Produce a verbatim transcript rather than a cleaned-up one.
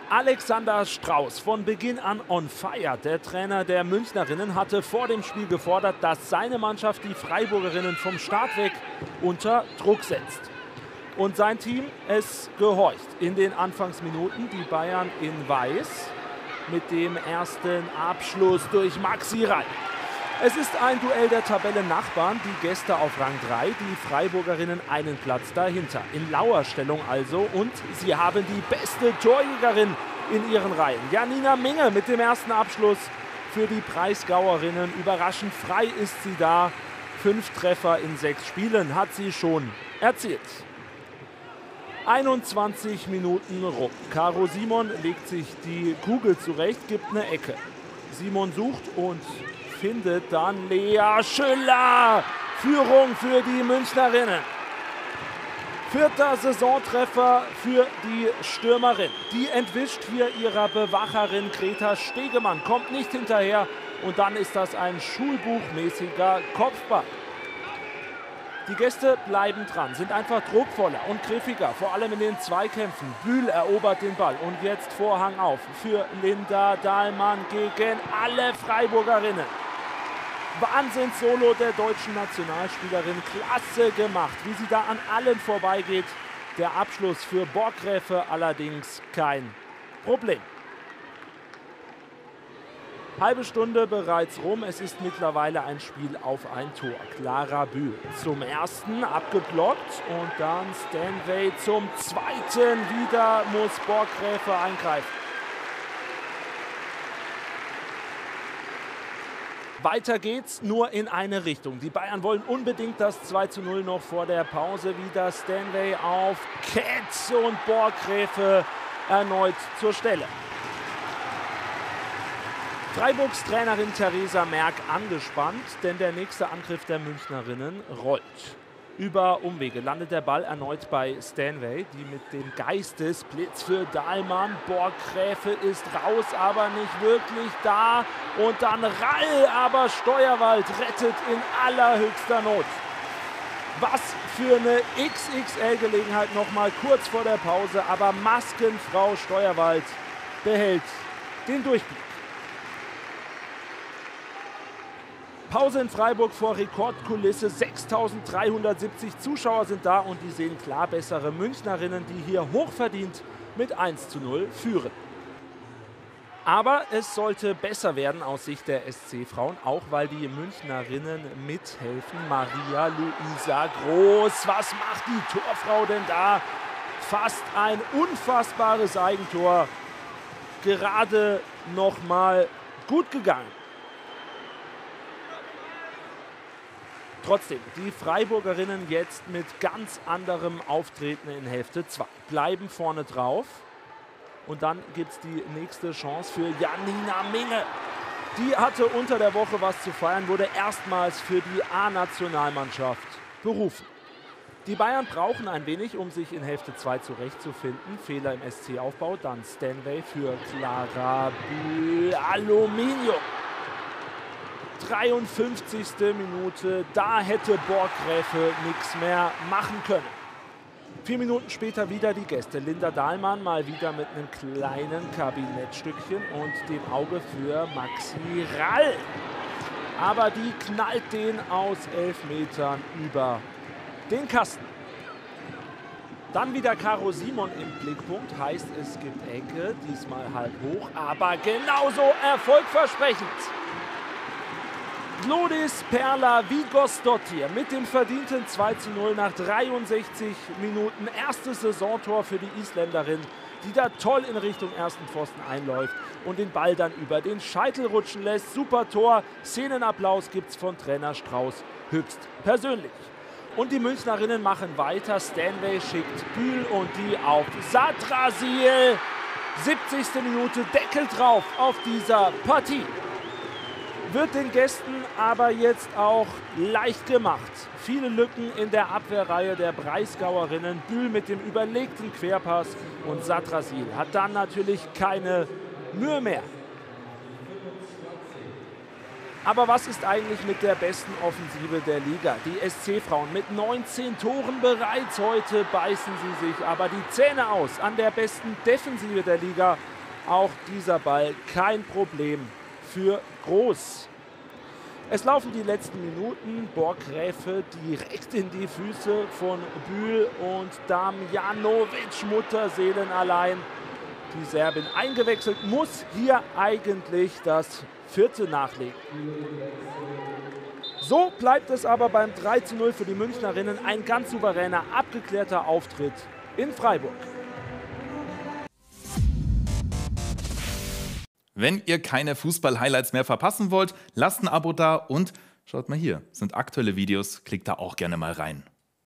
Alexander Strauß, von Beginn an on fire. Der Trainer der Münchnerinnen hatte vor dem Spiel gefordert, dass seine Mannschaft die Freiburgerinnen vom Start weg unter Druck setzt. Und sein Team, es gehorcht in den Anfangsminuten. Die Bayern in Weiß mit dem ersten Abschluss durch Maxi Rall. Es ist ein Duell der Tabellennachbarn, die Gäste auf Rang drei, die Freiburgerinnen einen Platz dahinter. In Lauerstellung also, und sie haben die beste Torjägerin in ihren Reihen. Janina Minge mit dem ersten Abschluss für die Breisgauerinnen. Überraschend frei ist sie da. Fünf Treffer in sechs Spielen hat sie schon erzielt. einundzwanzig Minuten rum. Caro Simon legt sich die Kugel zurecht, gibt eine Ecke. Simon sucht und findet dann Lea Schüller. Führung für die Münchnerinnen. Vierter Saisontreffer für die Stürmerin. Die entwischt hier ihrer Bewacherin Greta Stegemann. Kommt nicht hinterher und dann ist das ein schulbuchmäßiger Kopfball. Die Gäste bleiben dran, sind einfach druckvoller und griffiger, vor allem in den Zweikämpfen. Bühl erobert den Ball und jetzt Vorhang auf für Linda Dahlmann gegen alle Freiburgerinnen. Wahnsinns-Solo der deutschen Nationalspielerin, klasse gemacht, wie sie da an allen vorbeigeht. Der Abschluss für Borggräfe allerdings kein Problem. Halbe Stunde bereits rum, es ist mittlerweile ein Spiel auf ein Tor. Clara Bühl zum ersten, abgeblockt, und dann Stanway zum zweiten. Wieder muss Borggräfe eingreifen. Weiter geht's, nur in eine Richtung. Die Bayern wollen unbedingt das zwei zu null noch vor der Pause. Wieder Stanway auf Ketz und Borggräfe erneut zur Stelle. Freiburgs Trainerin Theresa Merck angespannt, denn der nächste Angriff der Münchnerinnen rollt. Über Umwege landet der Ball erneut bei Stanway, die mit dem Geistesblitz für Dahlmann. Borggräfe ist raus, aber nicht wirklich da. Und dann Rall, aber Steuerwald rettet in allerhöchster Not. Was für eine X X L-Gelegenheit nochmal kurz vor der Pause, aber Maskenfrau Steuerwald behält den Durchblick. Pause in Freiburg vor Rekordkulisse. sechstausenddreihundertsiebzig Zuschauer sind da und die sehen klar bessere Münchnerinnen, die hier hochverdient mit eins zu null führen. Aber es sollte besser werden aus Sicht der S C-Frauen, auch weil die Münchnerinnen mithelfen. Maria Luisa Groß, was macht die Torfrau denn da? Fast ein unfassbares Eigentor. Gerade noch mal gut gegangen. Trotzdem, die Freiburgerinnen jetzt mit ganz anderem Auftreten in Hälfte zwei. Bleiben vorne drauf. Und dann gibt es die nächste Chance für Janina Minge. Die hatte unter der Woche was zu feiern, wurde erstmals für die A-Nationalmannschaft berufen. Die Bayern brauchen ein wenig, um sich in Hälfte zwei zurechtzufinden. Fehler im S C-Aufbau, dann Stanway für Clara Bühl. Aluminium. dreiundfünfzigste Minute, da hätte Borggräfe nichts mehr machen können. Vier Minuten später wieder die Gäste. Linda Dahlmann mal wieder mit einem kleinen Kabinettstückchen und dem Auge für Maxi Rall. Aber die knallt den aus elf Metern über den Kasten. Dann wieder Caro Simon im Blickpunkt, heißt es gibt Ecke, diesmal halb hoch, aber genauso erfolgversprechend. Glodis Perla Vigosdottir mit dem verdienten zwei zu null nach dreiundsechzig Minuten. Erstes Saisontor für die Isländerin, die da toll in Richtung ersten Pfosten einläuft und den Ball dann über den Scheitel rutschen lässt. Super Tor, Szenenapplaus gibt es von Trainer Strauß höchst persönlich. Und die Münchnerinnen machen weiter. Stanway schickt Bühl und die auf Satrasil. siebzigste Minute, Deckel drauf auf dieser Partie. Wird den Gästen aber jetzt auch leicht gemacht. Viele Lücken in der Abwehrreihe der Breisgauerinnen. Bühl mit dem überlegten Querpass und Satrasil hat dann natürlich keine Mühe mehr. Aber was ist eigentlich mit der besten Offensive der Liga? Die S C-Frauen mit neunzehn Toren bereits heute beißen sie sich aber die Zähne aus an der besten Defensive der Liga. auch dieser Ball kein Problem für Groß. Es laufen die letzten Minuten. Borgräfe direkt in die Füße von Bühl und Damjanovic, Mutterseelenallein. Die Serbin eingewechselt, muss hier eigentlich das vierte nachlegen. So bleibt es aber beim drei zu null für die Münchnerinnen. Ein ganz souveräner, abgeklärter Auftritt in Freiburg. Wenn ihr keine Fußball-Highlights mehr verpassen wollt, lasst ein Abo da und schaut mal hier, sind aktuelle Videos, klickt da auch gerne mal rein.